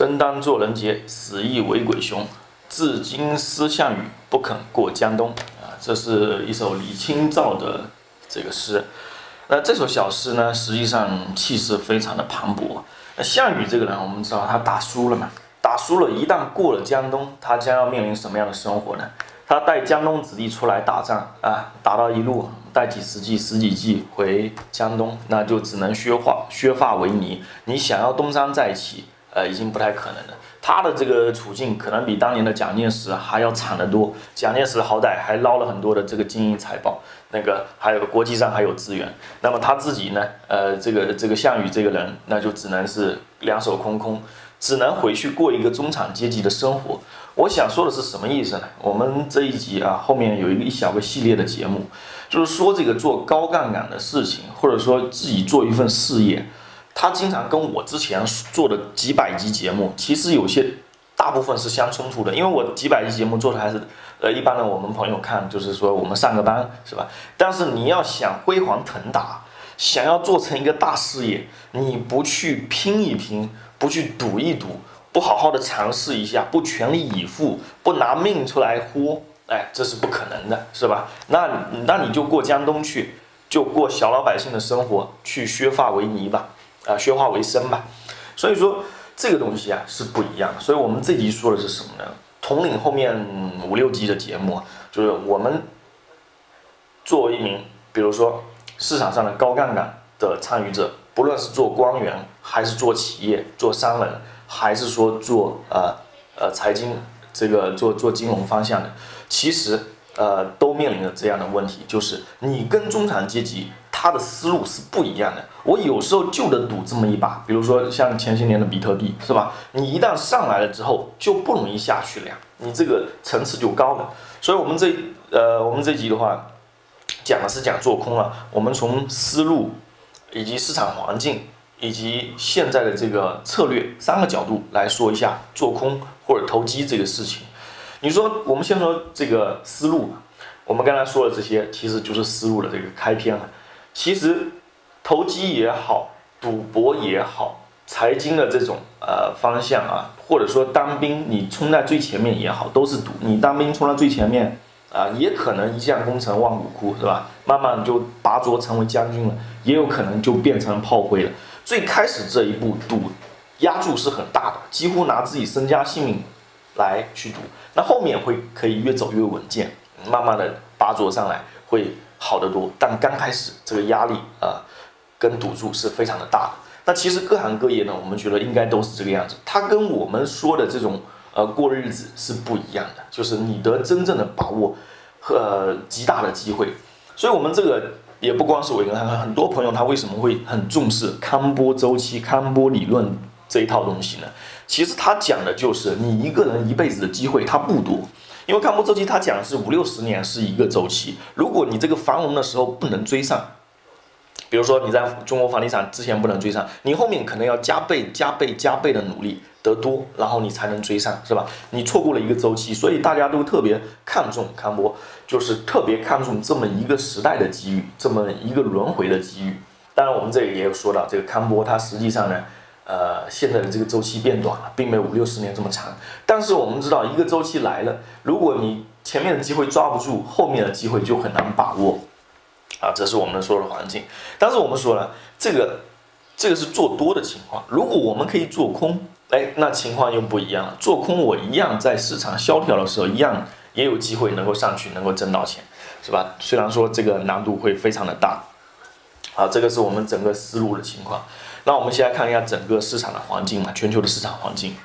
生当作人杰，死亦为鬼雄。至今思项羽，不肯过江东。这是一首李清照的这个诗。那这首小诗呢，实际上气势非常的磅礴。那项羽这个人，我们知道他打输了嘛，打输了，一旦过了江东，他将要面临什么样的生活呢？他带江东子弟出来打仗啊，打到一路带几十几骑回江东，那就只能削发为尼。你想要东山再起，已经不太可能了。他的这个处境可能比当年的蒋介石还要惨得多。蒋介石好歹还捞了很多的这个金银财宝，那个还有国际上还有资源。那么他自己呢，这个项羽这个人，那就只能是两手空空，只能回去过一个中产阶级的生活。我想说的是什么意思呢？我们这一集啊，后面有一小个系列的节目，就是说这个做高杠杆的事情，或者说自己做一份事业，它经常跟我之前做的几百集节目，其实有些大部分是相冲突的。因为我几百集节目做的还是一般的我们朋友看，就是说我们上个班是吧？但是你要想辉煌腾达，想要做成一个大事业，你不去拼一拼，不去赌一赌，不好好的尝试一下，不全力以赴，不拿命出来豁，这是不可能的，是吧？那你就过江东去，就过小老百姓的生活，去削发为尼吧，削发为僧吧。所以说这个东西啊是不一样的。所以我们这集说的是什么呢？统领后面5、6集的节目，就是我们作为一名，比如说市场上的高杠杆的参与者，不论是做官员，还是做企业、做商人，还是说做财经这个做金融方向的，其实都面临着这样的问题，就是你跟中产阶级他的思路是不一样的。我有时候就得赌这么一把，比如说像前些年的比特币，是吧？你一旦上来了之后，就不容易下去了呀，你这个层次就高了。所以我们这集的话，讲的是讲做空了。我们从思路以及市场环境以及现在的这个策略3个角度来说一下做空或者投机这个事情。你说我们先说这个思路，我们刚才说的这些其实就是思路的这个开篇了。其实投机也好，赌博也好，财经的这种方向啊，或者说当兵你冲在最前面也好，都是赌。你当兵冲到最前面也可能一将功成万骨枯，是吧？慢慢就拔擢成为将军了，也有可能就变成炮灰了。最开始这一步赌压注是很大的，几乎拿自己身家性命来去赌。那后面可以越走越稳健，慢慢的拔擢上来会好得多。但刚开始这个压力跟赌注是非常的大的。那其实各行各业呢，我们觉得应该都是这个样子。它跟我们说的这种过日子是不一样的，就是你得真正的把握极大的机会。所以我们这个也不光是我一个人，很多朋友他为什么会很重视康波周期、康波理论这一套东西呢？其实他讲的就是你一个人一辈子的机会它不多。因为康波周期它讲的是50、60年是一个周期，如果你这个繁荣的时候不能追上，比如说你在中国房地产之前不能追上，你后面可能要加倍的努力得多，然后你才能追上，是吧？你错过了一个周期，所以大家都特别看重康波，就是特别看重这么一个时代的机遇，这么一个轮回的机遇。当然我们这里也有说到，这个康波它实际上呢现在的这个周期变短了，并没有50、60年这么长。但是我们知道，一个周期来了，如果你前面的机会抓不住，后面的机会就很难把握这是我们说的环境。但是我们说了，这个是做多的情况。如果我们可以做空，那情况又不一样了。做空我一样在市场萧条的时候，一样也有机会能够上去，能够挣到钱，是吧？虽然说这个难度会非常的大这个是我们整个思路的情况。那我们先来看一下整个市场的环境全球的市场环境。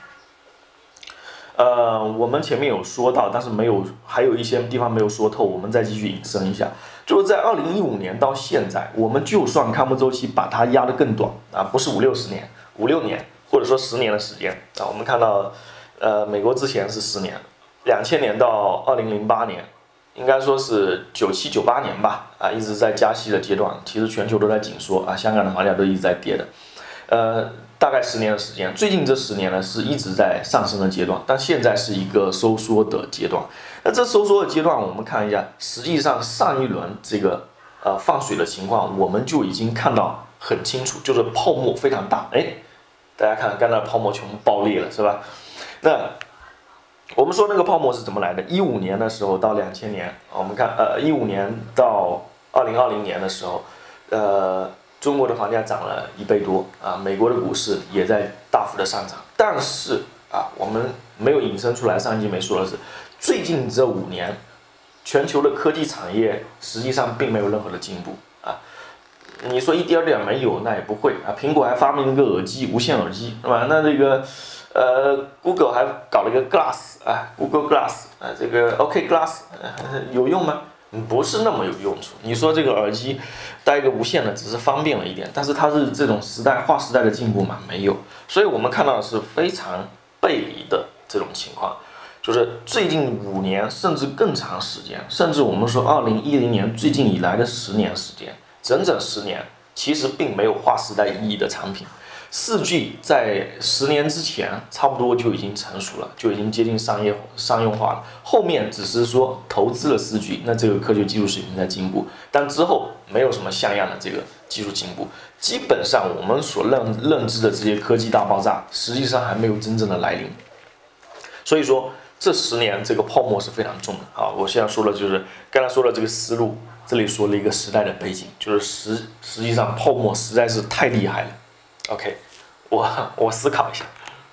我们前面有说到，但是还有一些地方没有说透，我们再继续引申一下。就是在2015年到现在，我们就算康波周期把它压得更短不是50、60年，5、6年，或者说10年的时间我们看到美国之前是10年，2000年到2008年。应该说是97、98年吧一直在加息的阶段，其实全球都在紧缩香港的房价都一直在跌的，大概10年的时间。最近这10年呢是一直在上升的阶段，但现在是一个收缩的阶段。那这收缩的阶段，我们看一下，实际上上一轮这个放水的情况，我们就已经看到很清楚，就是泡沫非常大， 大家看刚才泡沫全部爆裂了，是吧？那我们说那个泡沫是怎么来的？15年的时候到2000年，我们看15年到2020年的时候，中国的房价涨了1倍多啊，美国的股市也在大幅的上涨，但是啊，我们没有引申出来，上一集没说的是，最近这5年，全球的科技产业实际上并没有任何的进步啊。你说一点点没有，那也不会啊。苹果还发明了一个耳机，无线耳机，是吧？那这个Google 还搞了一个 Glass 啊 ，Google Glass 啊，这个 OK Glass 有用吗？不是那么有用处。你说这个耳机带一个无线的，只是方便了一点，但是它是这种划时代的进步吗？没有。所以我们看到的是非常背离的这种情况，就是最近5年甚至更长时间，甚至我们说2010年最近以来的10年时间，整整10年，其实并没有划时代意义的产品。4G 在10年之前差不多就已经成熟了，就已经接近商用化了。后面只是说投资了4G，那这个科学技术水平在进步，但之后没有什么像样的这个技术进步。基本上我们所认知的这些科技大爆炸，实际上还没有真正的来临。所以说这10年这个泡沫是非常重的啊！我现在说的就是刚才说的这个思路，这里说了一个时代的背景，就是实际上泡沫实在是太厉害了。OK， 我思考一下。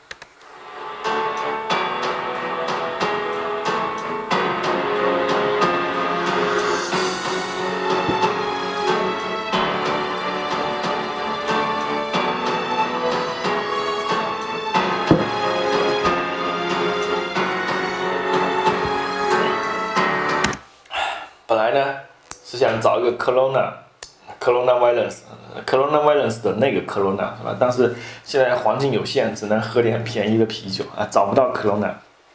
本来呢是想找一个 coronavirus 的那个 corona 是吧？但是现在环境有限，只能喝点便宜的啤酒啊，找不到 corona。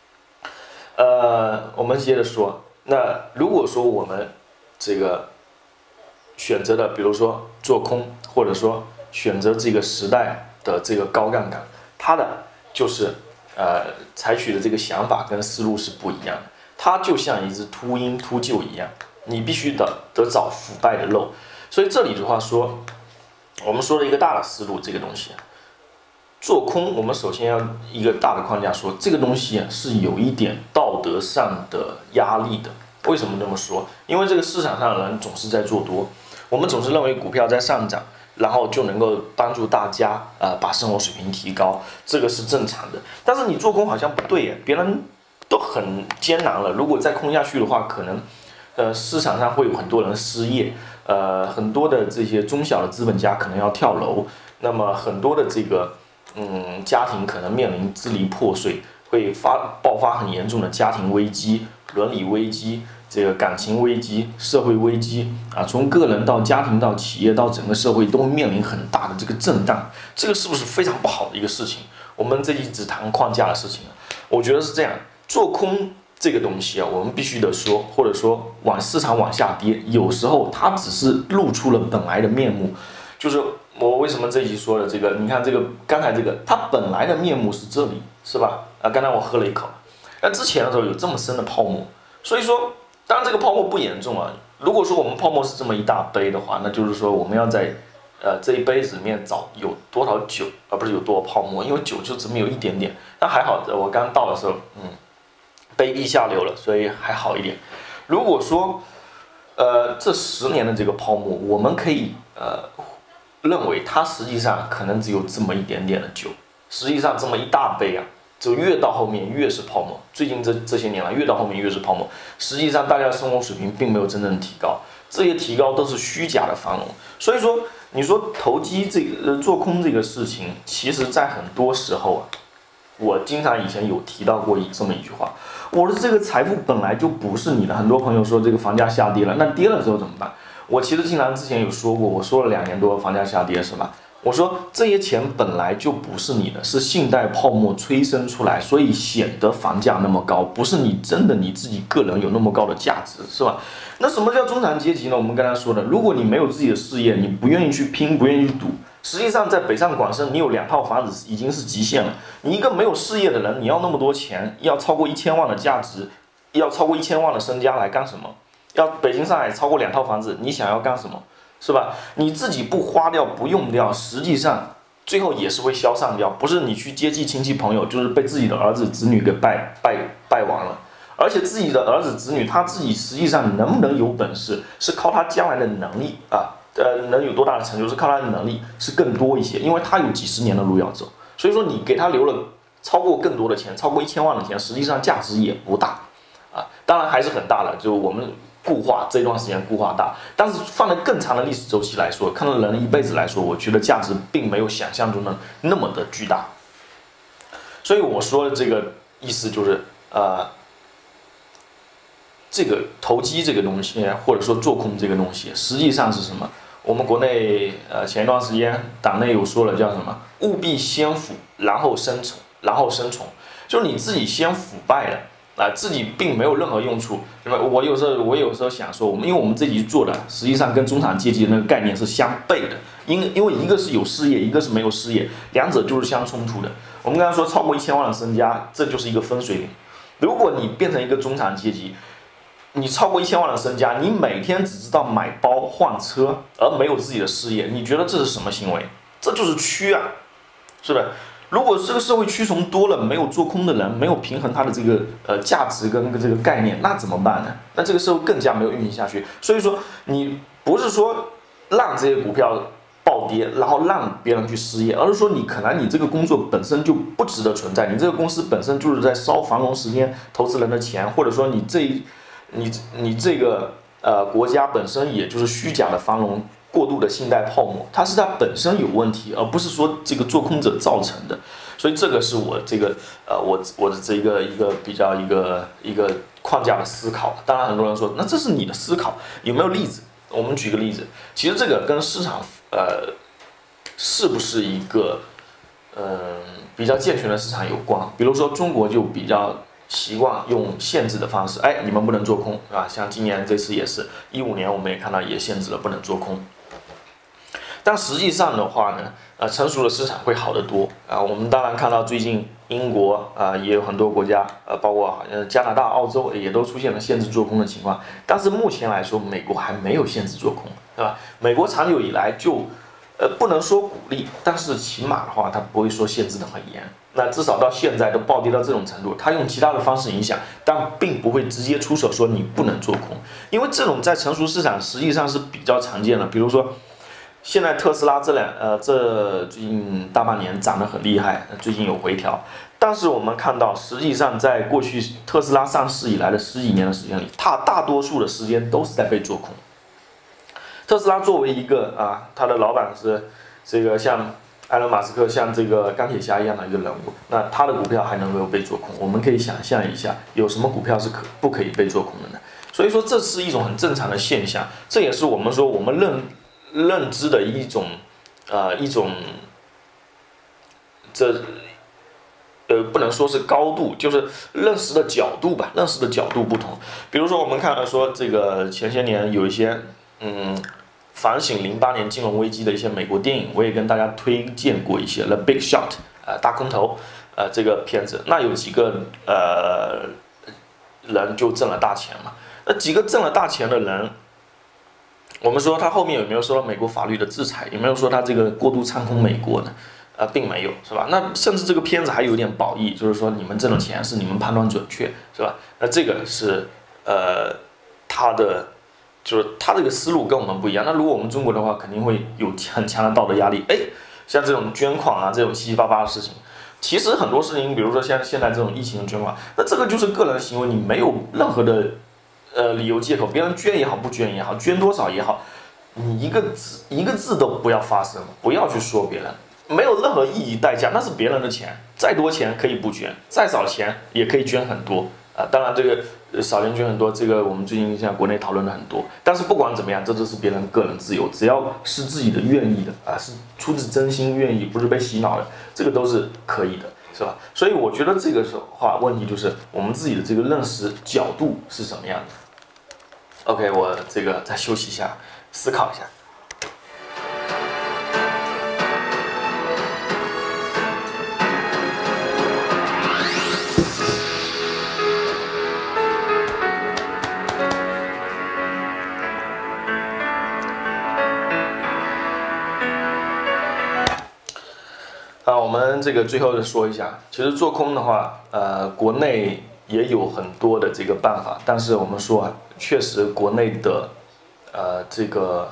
我们接着说，那如果说我们这个选择的，比如说做空，或者说选择这个时代的这个高杠杆，它的就是采取的这个想法跟思路是不一样的。它就像一只秃鹰秃鹫一样，你必须得找腐败的肉。所以这里的话说，我们说了一个大的思路，这个东西做空，我们首先要一个大的框架说，这个东西是有一点道德上的压力的。为什么这么说？因为这个市场上的人总是在做多，我们总是认为股票在上涨，然后就能够帮助大家把生活水平提高，这个是正常的。但是你做空好像不对耶，别人都很艰难了，如果再空下去的话，可能市场上会有很多人失业，很多的这些中小的资本家可能要跳楼，那么很多的这个家庭可能面临支离破碎，会爆发很严重的家庭危机、伦理危机、这个感情危机、社会危机啊，从个人到家庭到企业到整个社会都面临很大的这个震荡，这个是不是非常不好的一个事情？我们这里只谈框架的事情，我觉得是这样。做空这个东西啊，我们必须得说，或者说市场往下跌，有时候它只是露出了本来的面目。就是我为什么这一集说的这个，你看这个刚才这个，它本来的面目是这里，是吧？刚才我喝了一口，那之前的时候有这么深的泡沫，所以说当然这个泡沫不严重啊。如果说我们泡沫是这么一大杯的话，那就是说我们要在这一杯子里面找有多少酒，而不是有多少泡沫，因为酒就只有一点点。但还好，我刚倒的时候，杯壁下流了，所以还好一点。如果说，这10年的这个泡沫，我们可以认为它实际上可能只有这么一点点的酒，实际上这么一大杯啊，就越到后面越是泡沫。最近这些年来，越到后面越是泡沫。实际上，大家的生活水平并没有真正提高，这些提高都是虚假的繁荣。所以说，你说投机做空这个事情，其实在很多时候啊，我经常以前有提到过这么一句话。我的这个财富本来就不是你的，很多朋友说这个房价下跌了，那跌了之后怎么办？我其实经常之前有说过，我说了2年多房价下跌是吧？我说这些钱本来就不是你的，是信贷泡沫催生出来，所以显得房价那么高，不是你真的你自己个人有那么高的价值，是吧？那什么叫中产阶级呢？我们刚才说的，如果你没有自己的事业，你不愿意去拼，不愿意去赌，实际上在北上广深，你有2套房子已经是极限了。你一个没有事业的人，你要那么多钱，要超过1000万的价值，要超过1000万的身家来干什么？要北京、上海超过2套房子，你想要干什么？是吧？你自己不花掉、不用掉，实际上最后也是会消散掉，不是你去接济亲戚朋友，就是被自己的儿子子女给败亡了。而且自己的儿子子女他自己实际上能不能有本事，是靠他将来的能力啊，能有多大的成就是靠他的能力是更多一些，因为他有几十年的路要走。所以说你给他留了超过更多的钱，超过1000万的钱，实际上价值也不大啊，当然还是很大的，就我们固化这段时间固化大，但是放在更长的历史周期来说，看到人一辈子来说，我觉得价值并没有想象中的那么的巨大。所以我说的这个意思就是这个投机这个东西，或者说做空这个东西，实际上是什么？我们国内前一段时间党内有说了，叫什么？务必先腐，然后生虫，就是你自己先腐败了自己并没有任何用处。我有时候想说，因为我们这集做的实际上跟中产阶级的那个概念是相悖的，因为一个是有事业，一个是没有事业，两者就是相冲突的。我们刚才说超过1000万的身家，这就是一个分水岭。如果你变成一个中产阶级，你超过1000万的身家，你每天只知道买包换车，而没有自己的事业，你觉得这是什么行为？这就是屈啊，是不是？如果这个社会屈从多了，没有做空的人，没有平衡他的这个价值跟这个概念，那怎么办呢？那这个社会更加没有运行下去。所以说，你不是说让这些股票暴跌，然后让别人去失业，而是说你可能你这个工作本身就不值得存在，你这个公司本身就是在烧繁荣时间投资人的钱，或者说你这个国家本身也就是虚假的繁荣。过度的信贷泡沫，它是它本身有问题，而不是说这个做空者造成的。所以这个是我这个我的这一个比较一个框架的思考。当然很多人说，那这是你的思考，有没有例子？我们举个例子，其实这个跟市场是不是一个比较健全的市场有关。比如说中国就比较习惯用限制的方式，你们不能做空，是吧？像今年这次也是，15年我们也看到也限制了不能做空。但实际上的话呢，成熟的市场会好得多我们当然看到最近英国也有很多国家，包括加拿大、澳洲也都出现了限制做空的情况。但是目前来说，美国还没有限制做空，对吧？美国长久以来就不能说鼓励，但是起码的话，它不会说限制的很严。那至少到现在都暴跌到这种程度，它用其他的方式影响，但并不会直接出手说你不能做空，因为这种在成熟市场实际上是比较常见的。比如说。现在特斯拉这最近大半年涨得很厉害，最近有回调，但是我们看到，实际上在过去特斯拉上市以来的10几年的时间里，它大多数的时间都是在被做空。特斯拉作为一个它的老板是这个像埃隆·马斯克，像这个钢铁侠一样的一个人物，那他的股票还能够被做空？我们可以想象一下，有什么股票是不可以被做空的呢？所以说，这是一种很正常的现象，这也是我们说我们认知的一种不能说是高度，就是认识的角度吧，认识的角度不同。比如说我们看到说这个前些年有一些反省08年金融危机的一些美国电影，我也跟大家推荐过一些《The Big Short》大空头这个片子，那有几个人就挣了大钱嘛，那几个挣了大钱的人。我们说他后面有没有受到美国法律的制裁？有没有说他这个过度唱空美国呢？并没有，是吧？那甚至这个片子还有点褒义，就是说你们挣的钱是你们判断准确，是吧？那这个是他的这个思路跟我们不一样。那如果我们中国的话，肯定会有很强的道德压力。像这种捐款这种七七八八的事情，其实很多事情，比如说像现在这种疫情的捐款，那这个就是个人行为，你没有任何的。理由借口，别人捐也好，不捐也好，捐多少也好，你一个字都不要发声，不要去说别人，没有任何意义代价，那是别人的钱，再多钱可以不捐，再少钱也可以捐很多当然这个少钱捐很多，这个我们最近像国内讨论的很多，但是不管怎么样，这都是别人个人自由，只要是自己的愿意的是出自真心愿意，不是被洗脑的，这个都是可以的。是吧？所以我觉得这个问题就是我们自己的这个认识角度是什么样的。OK， 我这个再休息一下，思考一下。 们这个最后说一下，其实做空的话，国内也有很多的这个办法，但是我们说啊，确实国内的这个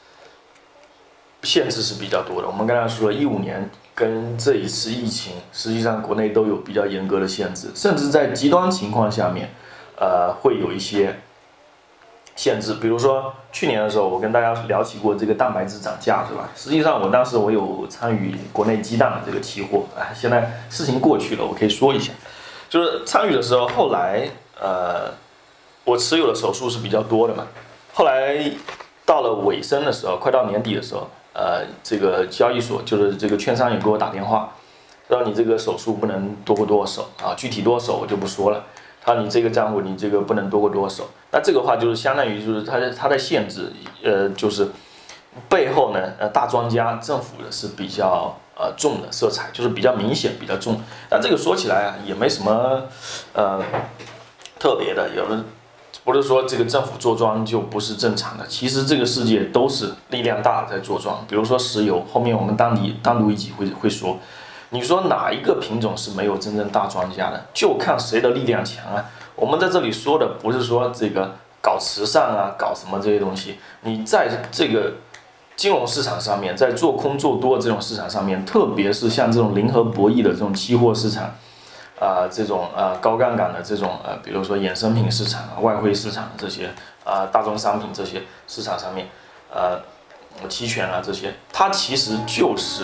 限制是比较多的。我们刚才说了，15年跟这一次疫情，实际上国内都有比较严格的限制，甚至在极端情况下面，会有一些限制。比如说去年的时候，我跟大家聊起过这个蛋白质涨价，是吧？实际上我当时我有参与国内鸡蛋的这个期货，现在事情过去了，我可以说一下，就是参与的时候，后来我持有的手数是比较多的嘛，后来到了尾声的时候，快到年底的时候，这个交易所就是这个券商也给我打电话，说你这个手数不能多过多少手啊，具体多少手我就不说了。他说你这个账户你这个不能多过多少手，那这个话就是相当于就是它的限制，就是背后呢，大庄家政府的是比较重的色彩，就是比较明显比较重。但这个说起来啊，也没什么特别的，有的不是说这个政府做庄就不是正常的，其实这个世界都是力量大在做庄。比如说石油，后面我们单独一集会说。你说哪一个品种是没有真正大庄家的？就看谁的力量强啊！我们在这里说的不是说这个搞慈善啊，搞什么这些东西。你在这个金融市场上面，在做空做多这种市场上面，特别是像这种零和博弈的这种期货市场，这种高杠杆的这种比如说衍生品市场、外汇市场这些大宗商品这些市场上面，期权啊这些，它其实就是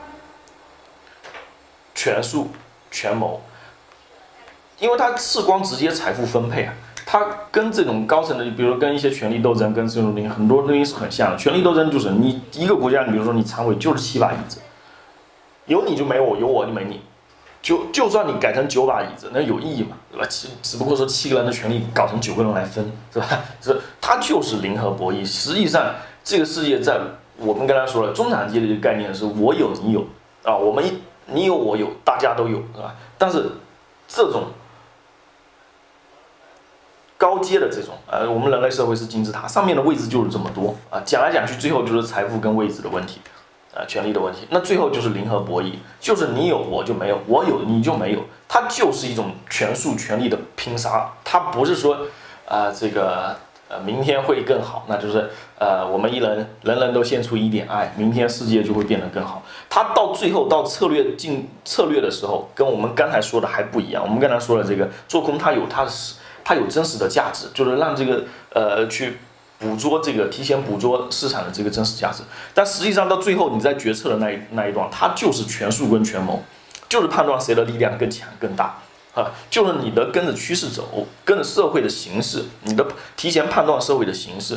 权术权谋，因为它事关直接财富分配啊，它跟这种高层的，比如说跟一些权力斗争，跟这种很多东西是很像的。权力斗争就是你一个国家，你比如说你常委就是7把椅子，有你就没我，有我就没你，就算你改成9把椅子，那有意义嘛，对吧？只不过说7个人的权利搞成9个人来分，是吧？它就是零和博弈。实际上，这个世界在我们刚才说了，中产阶级的概念是我有你有啊，你有我有，大家都有，是吧？但是这种高阶的这种，我们人类社会是金字塔，上面的位置就是这么多啊，讲来讲去，最后就是财富跟位置的问题，权力的问题。那最后就是零和博弈，就是你有我就没有，我有你就没有，它就是一种权术权力的拼杀，它不是说这个明天会更好，那就是我们人人都献出一点爱，明天世界就会变得更好。它到最后到策略的时候，跟我们刚才说的还不一样。我们刚才说的这个做空，它有真实的价值，就是让这个去捕捉这个提前捕捉市场的这个真实价值。但实际上到最后你在决策的那一段，它就是权术跟权谋，就是判断谁的力量更强更大。就是你的跟着趋势走，跟着社会的形势，你的提前判断社会的形势。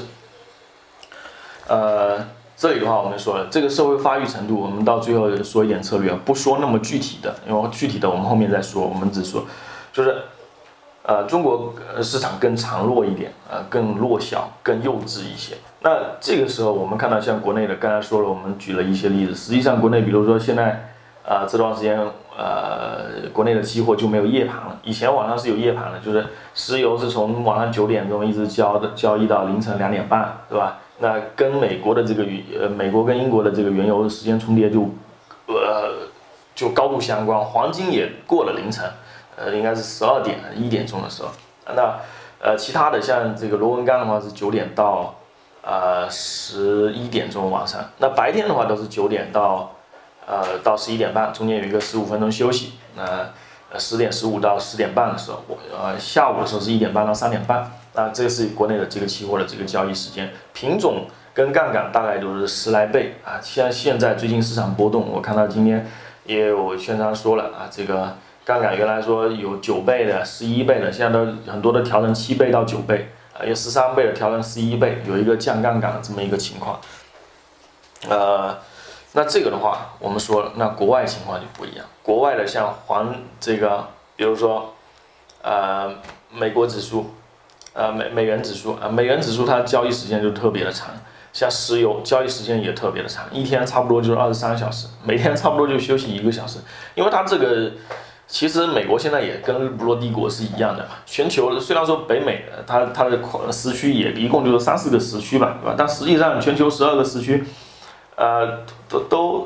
这里的话我们说了，这个社会发育程度，我们到最后说一点策略，不说那么具体的，因为具体的我们后面再说。我们只说，就是中国市场更孱弱一点，更弱小、更幼稚一些。那这个时候我们看到像国内的，刚才说了，我们举了一些例子。实际上国内，比如说现在这段时间。国内的期货就没有夜盘了。以前晚上是有夜盘的，就是石油是从晚上9点钟一直交易到凌晨2点半，对吧？那跟美国的这个美国跟英国的这个原油的时间重叠就高度相关。黄金也过了凌晨，应该是12点1点钟的时候。那其他的像这个螺纹钢的话是9点到11点钟晚上。那白天的话都是9点到11点半，中间有一个15分钟休息。10点15到10点半的时候，下午的时候是1点半到3点半。这个是国内的这个期货的这个交易时间，品种跟杠杆大概都是10来倍啊。像现在最近市场波动，我看到今天也有券商说了这个杠杆原来说有9倍的、11倍的，现在都很多的调成7倍到9倍，有13倍的调成11倍，有一个降杠杆的这么一个情况。那这个的话，我们说了，那国外情况就不一样。国外的像比如说，美国指数，美元指数，美元指数它交易时间就特别的长，像石油交易时间也特别的长，一天差不多就是23小时，每天差不多就休息1个小时，因为它这个。其实美国现在也跟日不落帝国是一样的，全球虽然说北美它的时区也一共就是3、4个时区吧，对吧？但实际上全球12个时区。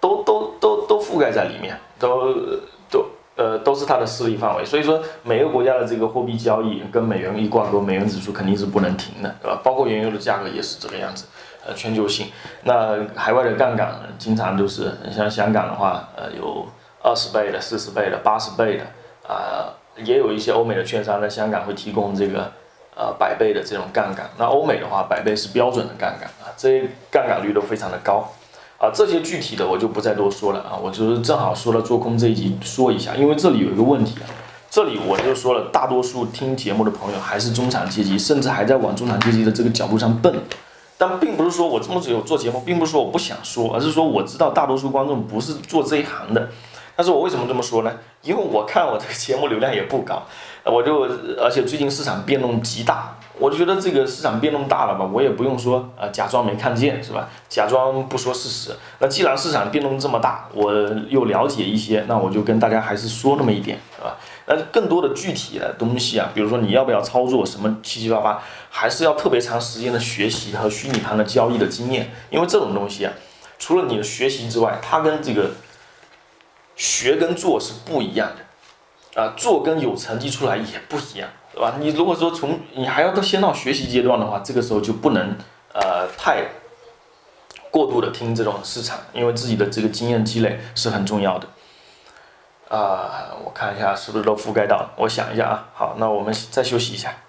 都覆盖在里面，都是它的势力范围。所以说，每个国家的这个货币交易跟美元一挂钩，美元指数肯定是不能停的，对吧？包括原油的价格也是这个样子，全球性。那海外的杠杆经常都是，像香港的话，有20倍的、40倍的、80倍的，也有一些欧美的券商在香港会提供这个100倍的这种杠杆。那欧美的话，100倍是标准的杠杆啊，这些杠杆率都非常的高。这些具体的我就不再多说了啊，我就是正好说了做空这一集说一下，因为这里有一个问题啊，这里我就说了，大多数听节目的朋友还是中产阶级，甚至还在往中产阶级的这个角度上奔，但并不是说我这么只有做节目，并不是说我不想说，而是说我知道大多数观众不是做这一行的，但是我为什么这么说呢？因为我看我这个节目流量也不高，而且最近市场变动极大。我就觉得这个市场变动大了吧，我也不用说假装没看见，是吧？假装不说事实。那既然市场变动这么大，我又了解一些，那我就跟大家还是说那么一点，是吧？那更多的具体的东西啊，比如说你要不要操作什么七七八八，还是要特别长时间的学习和虚拟盘的交易的经验，因为这种东西啊，除了你的学习之外，它跟这个学跟做是不一样的，做跟有成绩出来也不一样。对吧？你如果说你还要先到学习阶段的话，这个时候就不能太过度的听这种市场，因为自己的这个经验积累是很重要的。我看一下是不是都覆盖到了，我想一下啊。好，那我们再休息一下。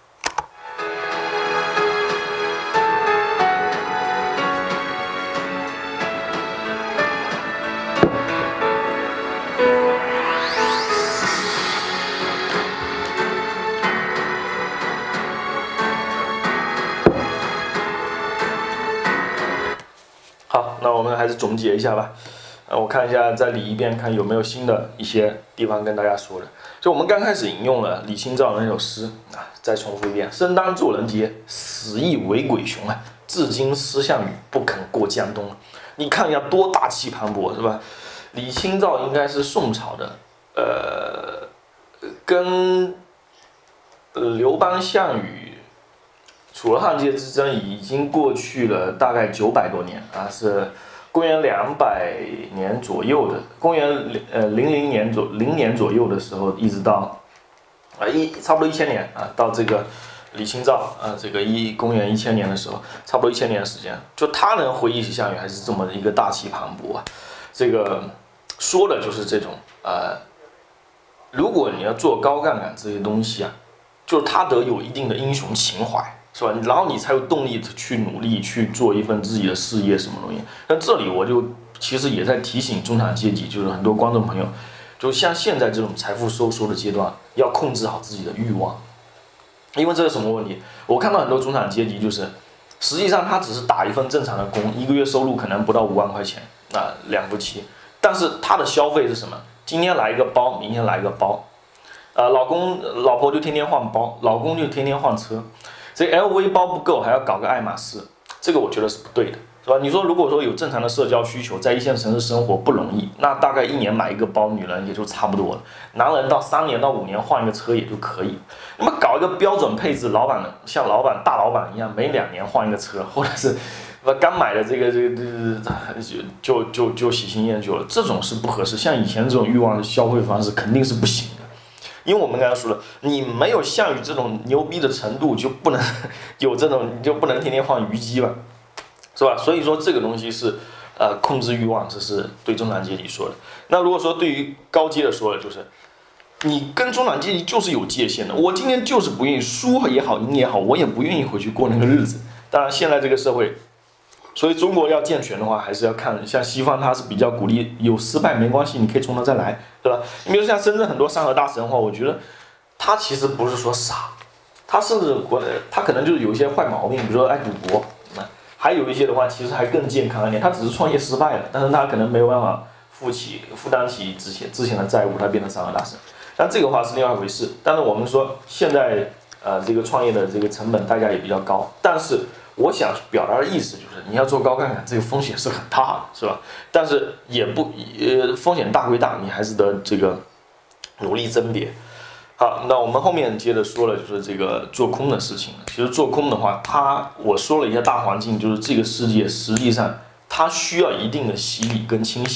好，那我们还是总结一下吧。我看一下，再理一遍，看有没有新的一些地方跟大家说的。就我们刚开始引用了李清照的那首诗啊，再重复一遍：生当作人杰，死亦为鬼雄啊！至今思项羽，不肯过江东。你看一下多大气磅礴，是吧？李清照应该是宋朝的，跟刘邦、项羽。楚汉界之争已经过去了大概900多年啊，是公元200年左右的，公元00年左右的时候，一直到差不多1000年啊，到这个李清照这个公元1000年的时候，差不多1000年的时间，就他能回忆起项羽还是这么一个大气磅礴啊，这个说的就是这种如果你要做高杠杆这些东西啊，就是他得有一定的英雄情怀。是吧？然后你才有动力去努力去做一份自己的事业，什么东西？那这里我就其实也在提醒中产阶级，就是很多观众朋友，就像现在这种财富收缩的阶段，要控制好自己的欲望，因为这是什么问题？我看到很多中产阶级就是，实际上他只是打一份正常的工，一个月收入可能不到5万块钱，2夫妻，但是他的消费是什么？今天来一个包，明天来一个包，老婆就天天换包，老公就天天换车。这 LV 包不够，还要搞个爱马仕，这个我觉得是不对的，是吧？你说如果说有正常的社交需求，在一线城市生活不容易，那大概1年买一个包，女人也就差不多了。男人到3年到5年换一个车也就可以。那么搞一个标准配置，像大老板一样，每2年换一个车，或者是刚买的这个就喜新厌旧了，这种是不合适。像以前这种欲望的消费方式肯定是不行的。因为我们刚才说了，你没有项羽这种牛逼的程度，就不能有这种，你就不能天天换虞姬吧，是吧？所以说这个东西是控制欲望，这是对中产阶级说的。那如果说对于高阶的说的，就是你跟中产阶级就是有界限的。我今天就是不愿意输也好，赢也好，我也不愿意回去过那个日子。当然，现在这个社会。所以中国要健全的话，还是要看像西方，它是比较鼓励有失败没关系，你可以从头再来，对吧？你比如像深圳很多三和大神话，我觉得他其实不是说傻，他甚至他可能就是有一些坏毛病，比如说爱赌博，还有一些的话其实还更健康一点，他只是创业失败了，但是他可能没有办法负担起之前的债务，他变成三和大神。但这个话是另外一回事。但是我们说现在这个创业的这个成本代价也比较高，但是。我想表达的意思就是，你要做高杠杆，这个风险是很大的，是吧？但是风险大归大，你还是得这个努力甄别。好，那我们后面接着说了，就是这个做空的事情。其实做空的话，我说了一下大环境，就是这个世界实际上它需要一定的洗礼跟清洗。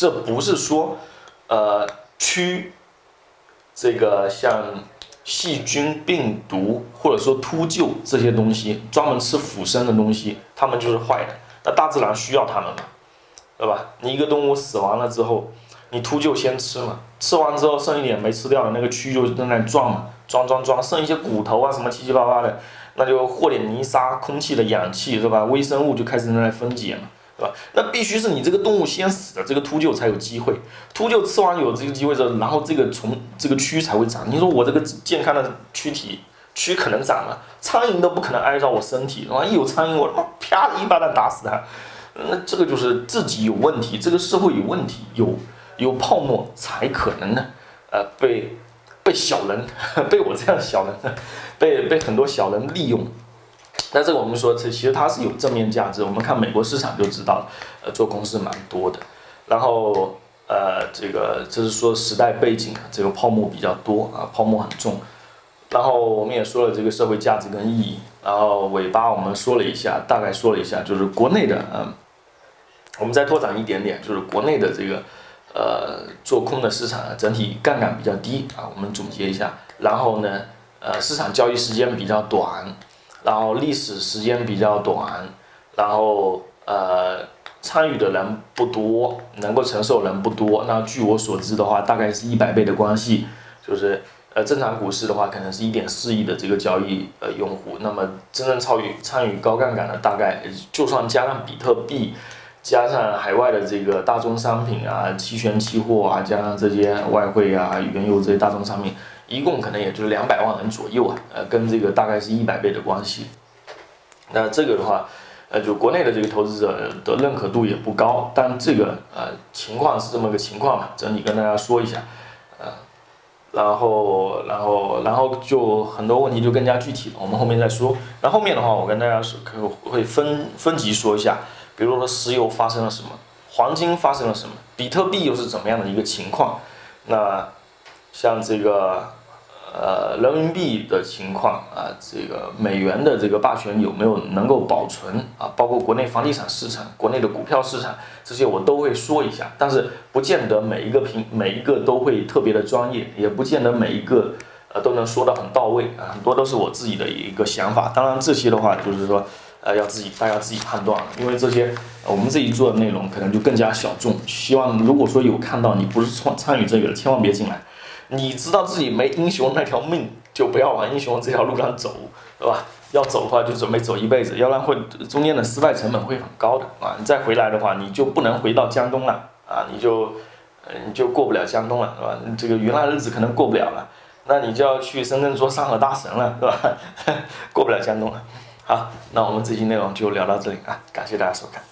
这不是说驱这个像细菌、病毒或者说秃鹫这些东西，专门吃腐生的东西，它们就是坏的。那大自然需要它们嘛，对吧？你一个动物死亡了之后，你秃鹫先吃嘛，吃完之后剩一点没吃掉的，那个蛆就在那里撞嘛，撞，剩一些骨头啊什么七七八八的，那就和点泥沙、空气的氧气是吧？微生物就开始在那里分解嘛。对吧？那必须是你这个动物先死的，这个秃鹫才有机会。秃鹫吃完有这个机会之后，然后这个蛆才会长。你说我这个健康的躯体，蛆可能长吗？苍蝇都不可能挨着我身体，然后一有苍蝇，我啪一巴掌打死它。那这个就是自己有问题，这个社会有问题，有泡沫才可能呢，被小人，被我这样的小人，被很多小人利用。但这个我们说，其实它是有正面价值。我们看美国市场就知道了，做空是蛮多的。然后这是说时代背景，这个泡沫比较多啊，泡沫很重。然后我们也说了这个社会价值跟意义。然后尾巴我们说了一下，大概说了一下，就是国内的我们再拓展一点点，就是国内的这个做空的市场整体杠杆比较低啊，我们总结一下。然后呢，市场交易时间比较短。然后历史时间比较短，然后参与的人不多，能够承受人不多。那据我所知的话，大概是100倍的关系，就是正常股市的话，可能是1.4亿的这个交易用户，那么真正参与高杠杆的，大概就算加上比特币，加上海外的这个大宗商品啊、期权、期货啊，加上这些外汇啊、原油这些大宗商品。一共可能也就是200万人左右啊，跟这个大概是100倍的关系。那这个的话，就国内的这个投资者的认可度也不高，但这个情况是这么个情况嘛，整体跟大家说一下，然后就很多问题就更加具体了，我们后面再说。那后面的话，我跟大家会分级说一下，比如说石油发生了什么，黄金发生了什么，比特币又是怎么样的一个情况，那像这个。人民币的情况啊，这个美元的这个霸权有没有能够保存啊？包括国内房地产市场、国内的股票市场，这些我都会说一下，但是不见得每一个都会特别的专业，也不见得每一个都能说得很到位啊，很多都是我自己的一个想法。当然这些的话，就是说大家自己判断，因为这些我们自己做的内容可能就更加小众。希望如果说有看到你不是参与这个的，千万别进来。你知道自己没英雄那条命，就不要往英雄这条路上走，对吧？要走的话，就准备走一辈子，要不然会中间的失败成本会很高的啊！你再回来的话，你就不能回到江东了啊！你就过不了江东了，是吧？这个原来日子可能过不了了，那你就要去深圳做上河大神了，是吧？过不了江东了。好，那我们这期内容就聊到这里啊，感谢大家收看。